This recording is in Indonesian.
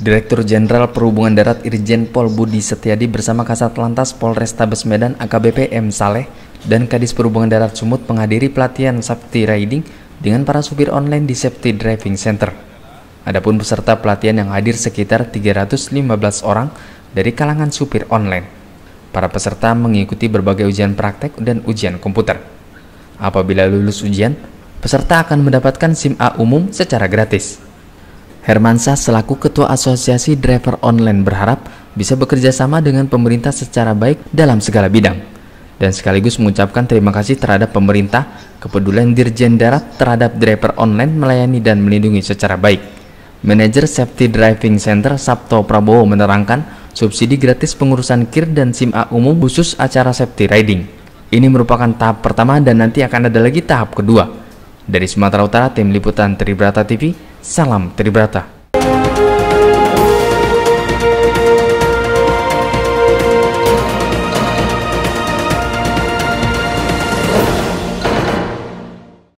Direktur Jenderal Perhubungan Darat Irjen Pol Budi Setiadi bersama Kasat Lantas Polrestabes Medan AKBP M. Saleh dan Kadis Perhubungan Darat Sumut menghadiri pelatihan safety riding dengan para supir online di Safety Driving Center. Adapun peserta pelatihan yang hadir sekitar 315 orang dari kalangan supir online. Para peserta mengikuti berbagai ujian praktek dan ujian komputer. Apabila lulus ujian, peserta akan mendapatkan SIM A umum secara gratis. Hermansyah selaku Ketua Asosiasi Driver Online berharap bisa bekerja sama dengan pemerintah secara baik dalam segala bidang dan sekaligus mengucapkan terima kasih terhadap pemerintah kepedulian Dirjen Darat terhadap driver online melayani dan melindungi secara baik. Manajer Safety Driving Center Sabto Prabowo menerangkan subsidi gratis pengurusan KIR dan SIM A umum khusus acara safety riding. Ini merupakan tahap pertama dan nanti akan ada lagi tahap kedua. Dari Sumatera Utara, Tim Liputan Tribrata TV, salam Tribrata.